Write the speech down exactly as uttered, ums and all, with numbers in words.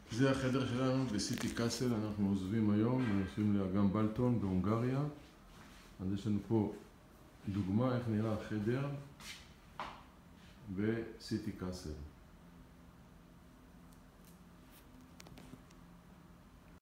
זה החדר שלנו בסיטי קאסל, אנחנו עוזבים היום, יושבים לאגם בלטון בהונגריה. אז יש לנו פה דוגמה איך נראה החדר בסיטי קאסל.